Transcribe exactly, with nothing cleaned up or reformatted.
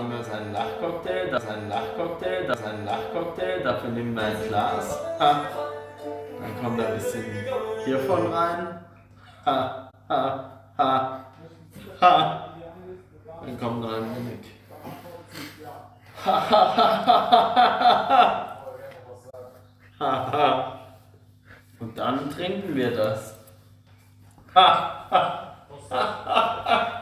haben wir jetzt einen Lachcocktail, das ist ein Lachcocktail, das ist ein Lachcocktail, dafür nehmen wir ein Glas. Ha. Dann kommt ein bisschen hiervon rein. Ha, ha, ha, ha. Dann kommt noch ein Mimik. Ha, ha, ha, ha, ha, ha, ha. Und dann trinken wir das. Ha, ha, ha, ha, ha.